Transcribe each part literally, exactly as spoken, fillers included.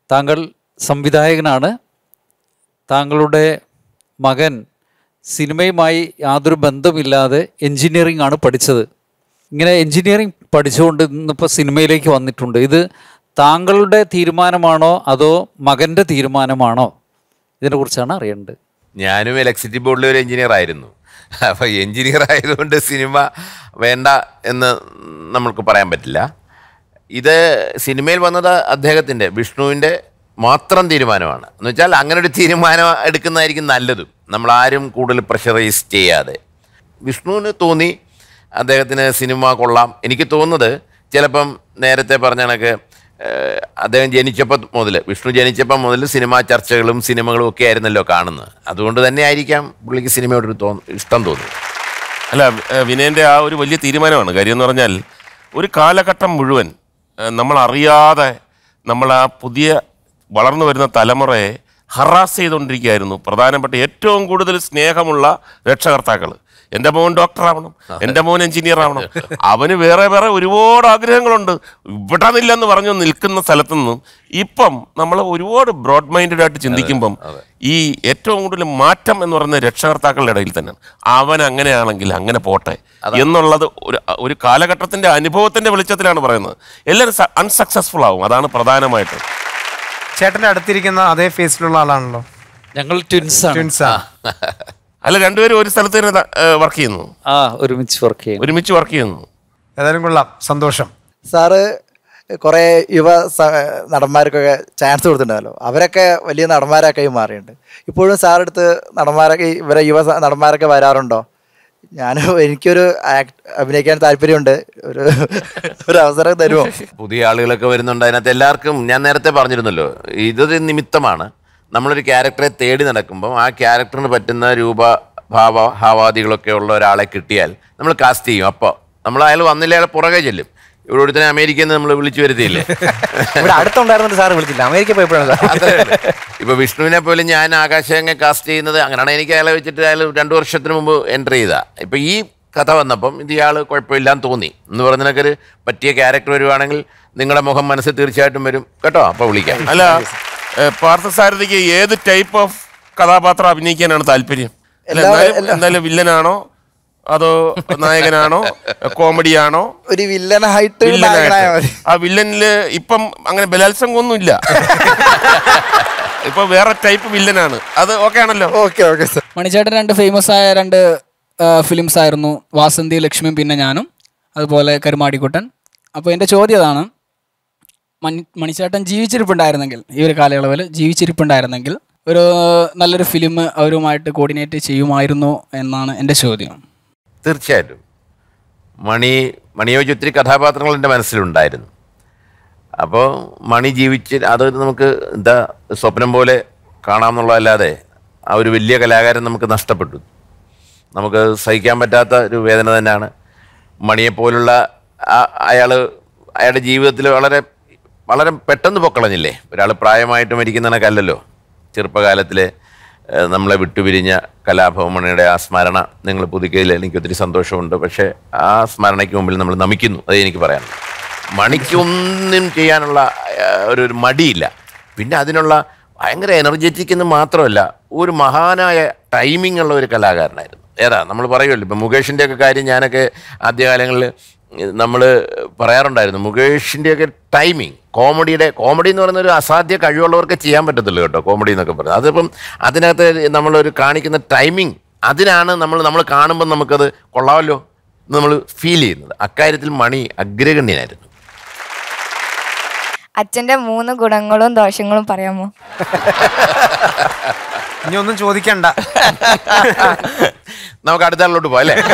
താങ്കൾ സംവിധായകനാണ്. താങ്കളുടെ മകൻ സിനിമയുമായി യാതൊരു ബന്ധമില്ലാതെ എൻജിനീയറിംഗ് ആണ് പഠിച്ചത്. ഇങ്ങനെ എൻജിനീയറിംഗ് പഠിച്ചുകൊണ്ട് ഇന്നിപ്പോൾ സിനിമയിലേക്ക് വന്നിട്ടുണ്ട്. ഇത് താങ്കളുടെ തീരുമാനമാണോ അതോ മകൻ്റെ തീരുമാനമാണോ? ഇതിനെക്കുറിച്ചാണ് അറിയേണ്ടത്. ഞാനും ഇലക്ട്രിസിറ്റി ബോർഡിലെ ഒരു എഞ്ചിനീയർ ആയിരുന്നു. അപ്പോൾ എഞ്ചിനീയർ ആയതുകൊണ്ട് സിനിമ വേണ്ട എന്ന് നമ്മൾക്ക് പറയാൻ പറ്റില്ല. ഇത് സിനിമയിൽ വന്നത് അദ്ദേഹത്തിൻ്റെ വിഷ്ണുവിൻ്റെ മാത്രം തീരുമാനമാണ്. എന്ന് വെച്ചാൽ അങ്ങനെ ഒരു തീരുമാനം എടുക്കുന്നതായിരിക്കും നല്ലതും, നമ്മളാരും കൂടുതൽ പ്രഷറൈസ് ചെയ്യാതെ. വിഷ്ണുവിന് തോന്നി അദ്ദേഹത്തിന് സിനിമ കൊള്ളാം. എനിക്ക് തോന്നുന്നത് ചിലപ്പം നേരത്തെ പറഞ്ഞ കണക്ക് അദ്ദേഹം ജനിച്ചപ്പോൾ മുതൽ വിഷ്ണു ജനിച്ചപ്പോൾ മുതൽ സിനിമാ ചർച്ചകളും സിനിമകളും ഒക്കെ ആയിരുന്നല്ലോ കാണുന്നത്. അതുകൊണ്ട് തന്നെ ആയിരിക്കാം പുള്ളിക്ക് സിനിമയോടൊരു തോ ഇഷ്ടം തോന്നി. അല്ല, വിനയൻ്റെ ആ ഒരു വലിയ തീരുമാനമാണ്. കാര്യം എന്ന് പറഞ്ഞാൽ ഒരു കാലഘട്ടം മുഴുവൻ നമ്മൾ അറിയാതെ നമ്മൾ ആ പുതിയ വളർന്നു വരുന്ന തലമുറയെ ഹറാസ് ചെയ്തുകൊണ്ടിരിക്കുകയായിരുന്നു പ്രധാനപ്പെട്ട ഏറ്റവും കൂടുതൽ സ്നേഹമുള്ള രക്ഷകർത്താക്കൾ. എൻ്റെ മോൻ ഡോക്ടറാവണം, എൻ്റെ മോൻ എഞ്ചിനീയർ ആവണം, അവന് വേറെ വേറെ ഒരുപാട് ആഗ്രഹങ്ങളുണ്ട്, ഇവിടെ നില്ലെന്ന് പറഞ്ഞു നിൽക്കുന്ന സ്ഥലത്തു നിന്നും ഇപ്പം നമ്മൾ ഒരുപാട് ബ്രോഡ് മൈൻഡഡ് ആയിട്ട് ചിന്തിക്കുമ്പം ഈ ഏറ്റവും കൂടുതൽ മാറ്റം എന്ന് പറയുന്നത് രക്ഷകർത്താക്കളുടെ ഇടയിൽ തന്നെയാണ്. അവൻ അങ്ങനെയാണെങ്കിൽ അങ്ങനെ പോട്ടെ എന്നുള്ളത് ഒരു ഒരു കാലഘട്ടത്തിൻ്റെ അനുഭവത്തിൻ്റെ വെളിച്ചത്തിലാണ് പറയുന്നത്. എല്ലാവരും അൺസക്സസ്ഫുൾ ആവും, അതാണ് പ്രധാനമായിട്ടും. ചേട്ടൻ്റെ അടുത്തിരിക്കുന്ന അതേ ഫേസിലുള്ള ആളാണല്ലോ. ഞങ്ങൾ ട്വിൻസ് ട്വിൻസാ. അല്ല, രണ്ടുപേരും ഒരു സ്ഥലത്ത് തന്നെ വർക്ക് ചെയ്യുന്നു. ആ ഒരുമിച്ച് വർക്ക് ചെയ്യുന്നു ഒരുമിച്ച് വർക്ക് ചെയ്യുന്നു. ഏതായാലും കൊള്ളാം, സന്തോഷം. സാറ് കുറേ യുവ നടന്മാർക്കൊക്കെ ചാൻസ് കൊടുത്തിട്ടുണ്ടല്ലോ, അവരൊക്കെ വലിയ നടന്മാരൊക്കെ മാറിയിട്ടുണ്ട്. ഇപ്പോഴും സാറെടുത്ത് നടന്മാരൊക്കെ ഇവരെ യുവ നടന്മാരൊക്കെ വരാറുണ്ടോ? ഞാൻ എനിക്കൊരു അഭിനയിക്കാൻ താല്പര്യമുണ്ട്, ഒരു ഒരു അവസരം തരുമോ? പുതിയ ആളുകളൊക്കെ വരുന്നുണ്ട്. അതിനകത്ത് എല്ലാവർക്കും ഞാൻ നേരത്തെ പറഞ്ഞിരുന്നല്ലോ, ഇതൊരു നിമിത്തമാണ്. നമ്മളൊരു ക്യാരക്ടറെ തേടി നടക്കുമ്പം ആ ക്യാരക്ടറിന് പറ്റുന്ന രൂപ ഭാവ ഭാവാദികളൊക്കെ ഉള്ള ഒരാളെ കിട്ടിയാൽ നമ്മൾ കാസ്റ്റ് ചെയ്യും. അപ്പോൾ നമ്മൾ അയാൾ വന്നില്ല, അയാൾ പുറകെ ചെല്ലും. ഇവിടെ ഒരുത്തന്നെ അമേരിക്കയിൽ നിന്ന് നമ്മൾ വിളിച്ചു വരുത്തിയില്ലേ? ഇവിടെ അടുത്തുണ്ടായിരുന്നിട്ട് സാറ് വിളിച്ചില്ല, അമേരിക്ക പോയപ്പോഴാണ്. ഇപ്പോൾ വിഷ്ണുവിനെ പോലും ഞാൻ ആകാശങ്ങെ കാസ്റ്റ് ചെയ്യുന്നത് അങ്ങനെയാണ്. എനിക്ക് അയാളെ വെച്ചിട്ട് അയാൾ രണ്ടു വർഷത്തിന് മുമ്പ് എൻട്രി ചെയ്താൽ ഇപ്പം ഈ കഥ വന്നപ്പം ഇത് ഇയാൾ കുഴപ്പമില്ലാന്ന് തോന്നി എന്ന് പറഞ്ഞതിനൊക്കെ ഒരു പറ്റിയ ക്യാരക്ടർ വരുവാണെങ്കിൽ നിങ്ങളുടെ മുഖം മനസ്സിൽ തീർച്ചയായിട്ടും വരും കേട്ടോ. അപ്പോൾ വിളിക്കാം. അല്ല, പാർത്ഥസാരഥിക്ക് ഏത് ടൈപ്പ് ഓഫ് കഥാപാത്രം അഭിനയിക്കാനാണ് താല്പര്യം? എന്തായാലും വില്ലനാണോ അതോ നായകനാണോ കോമഡിയാണോ? ഒരു വില്ലനായിട്ട്. ആ വില്ലനില് ഇപ്പം അങ്ങനെ ബലാത്സംഗമൊന്നും ഇല്ല, ഇപ്പൊ വേറെ ടൈപ്പ് വില്ലനാണ്. അത് ഓക്കെ ആണല്ലോ? Okay okay sir. മണിച്ചേട്ടൻ രണ്ട് ഫേമസ് ആയ രണ്ട് ഫിലിംസ് ആയിരുന്നു, വാസന്തി ലക്ഷ്മിയും പിന്നെ ഞാനും, അതുപോലെ കരുമാടിക്കുട്ടൻ. അപ്പോൾ എൻ്റെ ചോദ്യം അതാണ്, മണി മണിച്ചേട്ടൻ ജീവിച്ചിരിപ്പുണ്ടായിരുന്നെങ്കിൽ, ഈ ഒരു കാലയളവിൽ ജീവിച്ചിരിപ്പുണ്ടായിരുന്നെങ്കിൽ ഒരു നല്ലൊരു ഫിലിം അവരുമായിട്ട് കോർഡിനേറ്റ് ചെയ്യുമായിരുന്നു എന്നാണ് എൻ്റെ ചോദ്യം. തീർച്ചയായിട്ടും മണി മണിയെ വെച്ച് ഒത്തിരി കഥാപാത്രങ്ങൾ എൻ്റെ മനസ്സിലുണ്ടായിരുന്നു. അപ്പോൾ മണി ജീവിച്ച് അത് നമുക്ക് എന്താ സ്വപ്നം പോലെ കാണാമെന്നുള്ളതല്ലാതെ ആ ഒരു വലിയ കലാകാരൻ നമുക്ക് നഷ്ടപ്പെട്ടു. നമുക്ക് സഹിക്കാൻ പറ്റാത്ത ഒരു വേദന തന്നെയാണ്. മണിയെപ്പോലുള്ള അയാൾ അയാളുടെ ജീവിതത്തിൽ വളരെ വളരെ പെട്ടെന്ന് പൊക്കളഞ്ഞില്ലേ. ഒരാൾ പ്രായമായിട്ട് മരിക്കുന്നതിനൊക്കെയല്ലല്ലോ, ചെറുപ്പകാലത്തിൽ നമ്മളെ വിട്ടുപിരിഞ്ഞ കലാഭവമണിയുടെ ആ സ്മരണ നിങ്ങൾ പുതുക്കിയതിൽ എനിക്ക് ഒത്തിരി സന്തോഷമുണ്ട്. പക്ഷേ ആ സ്മരണയ്ക്ക് മുമ്പിൽ നമ്മൾ നമിക്കുന്നു, അതേ എനിക്ക് പറയാനുള്ളൂ. മണിക്കൊന്നും ചെയ്യാനുള്ള ഒരു ഒരു മടിയില്ല. പിന്നെ അതിനുള്ള ഭയങ്കര എനർജറ്റിക് എന്ന് മാത്രമല്ല, ഒരു മഹാനായ ടൈമിംഗ് ഉള്ള ഒരു കലാകാരനായിരുന്നു. ഏതാ നമ്മൾ പറയുമല്ലോ, ഇപ്പം മുകേഷിൻ്റെയൊക്കെ കാര്യം ഞാനൊക്കെ ആദ്യകാലങ്ങളിൽ നമ്മൾ പറയാറുണ്ടായിരുന്നു. മുകേഷിൻ്റെയൊക്കെ ടൈമിങ്, കോമഡിയുടെ കോമഡി എന്ന് പറയുന്ന ഒരു അസാധ്യ കഴിവുള്ളവർക്ക് ചെയ്യാൻ പറ്റത്തുള്ളൂ കേട്ടോ, കോമഡി എന്നൊക്കെ പറയുന്നത്. അതിപ്പം അതിനകത്ത് നമ്മളൊരു കാണിക്കുന്ന ടൈമിങ്, അതിനാണ് നമ്മൾ നമ്മൾ കാണുമ്പോൾ നമുക്കത് കൊള്ളാമല്ലോ നമ്മൾ ഫീൽ ചെയ്യുന്നത്. അക്കാര്യത്തിൽ മണി അഗ്രഗണ്യനായിരുന്നു. അച്ഛൻ്റെ മൂന്ന് ഗുണങ്ങളും ദോഷങ്ങളും പറയാമോ? ഇനി ഒന്നും ചോദിക്കണ്ട, നമുക്ക് അടുത്ത ആളിലോട്ട് പോകാം അല്ലേ?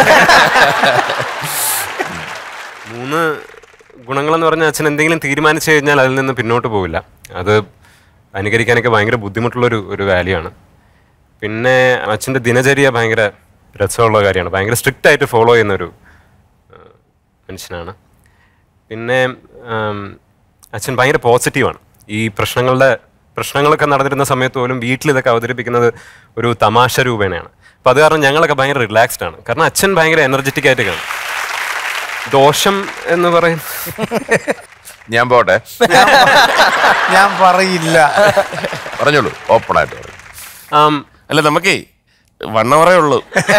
മൂന്ന് ഗുണങ്ങളെന്ന് പറഞ്ഞാൽ അച്ഛൻ എന്തെങ്കിലും തീരുമാനിച്ചു കഴിഞ്ഞാൽ അതിൽ നിന്ന് പിന്നോട്ട് പോവില്ല. അത് അനുകരിക്കാനൊക്കെ ഭയങ്കര ബുദ്ധിമുട്ടുള്ളൊരു ഒരു വാല്യൂ ആണ്. പിന്നെ അച്ഛൻ്റെ ദിനചര്യ ഭയങ്കര രസമുള്ള കാര്യമാണ്, ഭയങ്കര സ്ട്രിക്റ്റ് ആയിട്ട് ഫോളോ ചെയ്യുന്നൊരു മനുഷ്യനാണ്. പിന്നെ അച്ഛൻ ഭയങ്കര പോസിറ്റീവാണ്. ഈ പ്രശ്നങ്ങളുടെ പ്രശ്നങ്ങളൊക്കെ നടന്നിരുന്ന സമയത്ത് പോലും വീട്ടിലിതൊക്കെ അവതരിപ്പിക്കുന്നത് ഒരു തമാശ രൂപേണയാണ്. അപ്പോൾ അത് കാരണം ഞങ്ങളൊക്കെ ഭയങ്കര റിലാക്സ്ഡ് ആണ്, കാരണം അച്ഛൻ ഭയങ്കര എനർജറ്റിക് ആയിട്ട് കാണും. ദോഷം എന്ന് പറയും, ഞാൻ പോട്ടെ, ഞാൻ പറയില്ല. പറഞ്ഞോളൂ, ഓപ്പൺ ആയിട്ട് പറയും. ആം, അല്ല നമുക്കേ വണ്ണവറേ ഉള്ളൂ.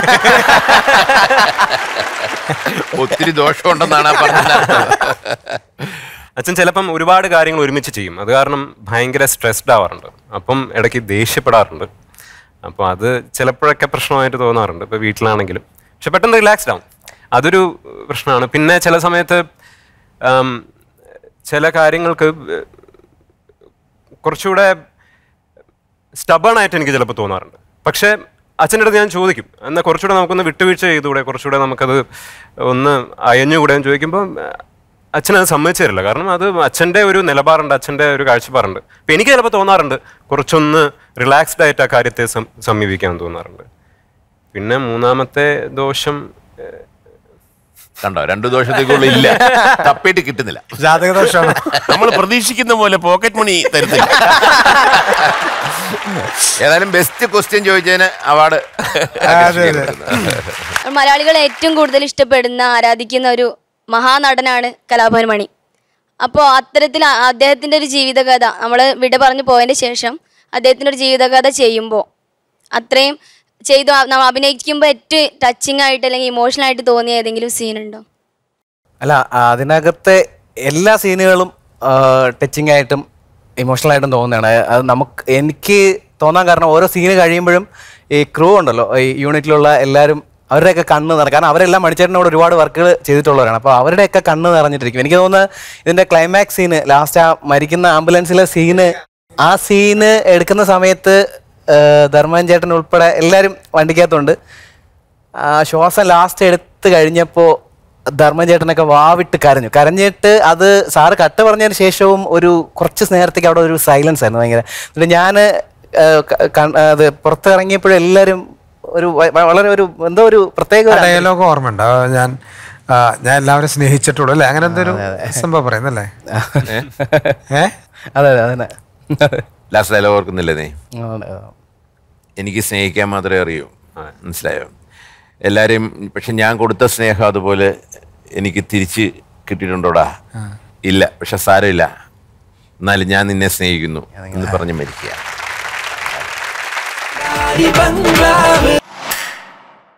ഒത്തിരി ദോഷമുണ്ടെന്നാണ് ആ പറഞ്ഞത്. അച്ഛൻ ചിലപ്പം ഒരുപാട് കാര്യങ്ങൾ ഒരുമിച്ച് ചെയ്യും. അത് കാരണം ഭയങ്കര സ്ട്രെസ്ഡ് ആവാറുണ്ട്. അപ്പം ഇടയ്ക്ക് ദേഷ്യപ്പെടാറുണ്ട്. അപ്പോൾ അത് ചിലപ്പോഴൊക്കെ പ്രശ്നമായിട്ട് തോന്നാറുണ്ട്, ഇപ്പോൾ വീട്ടിലാണെങ്കിലും. പക്ഷെ പെട്ടെന്ന് റിലാക്സ്ഡ് ആവും, അതൊരു പ്രശ്നമാണ്. പിന്നെ ചില സമയത്ത് ചില കാര്യങ്ങൾക്ക് കുറച്ചുകൂടെ സ്റ്റബേണായിട്ട് എനിക്ക് ചിലപ്പോൾ തോന്നാറുണ്ട്. പക്ഷേ അച്ഛൻ്റെ അടുത്ത് ഞാൻ ചോദിക്കും, എന്നാൽ കുറച്ചുകൂടെ നമുക്കൊന്ന് വിട്ടുവീഴ്ച ചെയ്തുകൂടെ, കുറച്ചുകൂടെ നമുക്കത് ഒന്ന് അയഞ്ഞുകൂടെ എന്ന് ചോദിക്കുമ്പോൾ അച്ഛനത് സമ്മതിച്ചു തരില്ല. കാരണം അത് അച്ഛൻ്റെ ഒരു നിലപാടുണ്ട്, അച്ഛൻ്റെ ഒരു കാഴ്ചപ്പാടുണ്ട്. അപ്പം എനിക്ക് ചിലപ്പോൾ തോന്നാറുണ്ട് കുറച്ചൊന്ന് റിലാക്സ്ഡ് ആയിട്ട് ആ കാര്യത്തെ സമീപിക്കാൻ തോന്നാറുണ്ട്. പിന്നെ മൂന്നാമത്തെ ദോഷം കണ്ടോ, രണ്ടു ദോഷത്തേക്കുള്ള ഇല്ല, തപ്പിയിട്ട് കിട്ടുന്നില്ല. ജാതകദോഷമാണ്. നമ്മൾ പ്രതീക്ഷിക്കുന്ന പോലെ പോക്കറ്റ് മണി തരത്തില്ല. ഏതായാലും ബെസ്റ്റ് ക്വസ്റ്റ്യൻ ചോദിച്ചതിന് അവാർഡ്. മലയാളികൾ ഏറ്റവും കൂടുതൽ ഇഷ്ടപ്പെടുന്ന ആരാധിക്കുന്ന ഒരു മഹാനടനാണ് കലാഭവൻ മണി. അപ്പോൾ അത്തരത്തിൽ അദ്ദേഹത്തിൻ്റെ ഒരു ജീവിതകഥ നമ്മൾ വിട പറഞ്ഞു പോയതിന് ശേഷം അദ്ദേഹത്തിൻ്റെ ഒരു ജീവിതകഥ ചെയ്യുമ്പോൾ അത്രയും ചെയ്തു നമ്മൾ അഭിനയിക്കുമ്പോൾ ഏറ്റവും ടച്ചിങ് ആയിട്ട് അല്ലെങ്കിൽ ഇമോഷണൽ ആയിട്ട് തോന്നിയ ഏതെങ്കിലും സീനുണ്ടോ? അല്ല, അതിനകത്തെ എല്ലാ സീനുകളും ടച്ചിങ് ആയിട്ടും ഇമോഷണൽ ആയിട്ടും തോന്നുന്നതാണ്. അത് നമുക്ക് എനിക്ക് തോന്നാൻ കാരണം ഓരോ സീന് കഴിയുമ്പോഴും ഈ ക്രൂ ഉണ്ടല്ലോ, ഈ യൂണിറ്റിലുള്ള എല്ലാവരും അവരുടെയൊക്കെ കണ്ണ് നിറഞ്ഞ, കാരണം അവരെല്ലാം മണിച്ചേട്ടനോട് ഒരുപാട് വർക്കുകൾ ചെയ്തിട്ടുള്ളവരാണ്. അപ്പോൾ അവരുടെയൊക്കെ കണ്ണ് നിറഞ്ഞിട്ടിരിക്കും. എനിക്ക് തോന്നുന്നത് ഇതിൻ്റെ ക്ലൈമാക്സ് സീന്, ലാസ്റ്റ് ആ മരിക്കുന്ന ആംബുലൻസിലെ സീന്, ആ സീന് എടുക്കുന്ന സമയത്ത് ധർമ്മൻ ചേട്ടൻ ഉൾപ്പെടെ എല്ലാവരും വണ്ടിക്കകത്തുണ്ട്. ശ്വാസം ലാസ്റ്റ് എടുത്ത് കഴിഞ്ഞപ്പോൾ ധർമ്മൻ ചേട്ടനൊക്കെ വാവിട്ട് കരഞ്ഞു. കരഞ്ഞിട്ട് അത് സാറ് കട്ട് പറഞ്ഞതിന് ശേഷവും ഒരു കുറച്ച് നേരത്തേക്ക് അവിടെ ഒരു സൈലൻസ് ആയിരുന്നു ഭയങ്കര. എന്നിട്ട് ഞാൻ അത് പുറത്തിറങ്ങിയപ്പോഴും എല്ലാവരും ഒരു വളരെ ഒരു എന്തോ ഒരു പ്രത്യേക ഡയലോഗ് ഓർമ്മയുണ്ട്. ഞാൻ ഞാൻ എല്ലാവരും സ്നേഹിച്ചിട്ടുള്ളൂ അല്ലേ, അങ്ങനെ എന്തൊരു സംഭവം പറയുന്നല്ലേ? ഏ അതെ അതെ അതന്നെ. ലാസ്റ്റ് ഡയലോഗ് ഓർക്കുന്നില്ലേ നീ? എനിക്ക് സ്നേഹിക്കാൻ മാത്രമേ അറിയൂ, മനസ്സിലായോ? എല്ലാവരെയും. പക്ഷെ ഞാൻ കൊടുത്ത സ്നേഹം അതുപോലെ എനിക്ക് തിരിച്ച് കിട്ടിയിട്ടുണ്ടോടാ? ഇല്ല, പക്ഷെ സാരമില്ല, എന്നാലും ഞാൻ നിന്നെ സ്നേഹിക്കുന്നു എന്ന് പറഞ്ഞ് മരിക്കുക.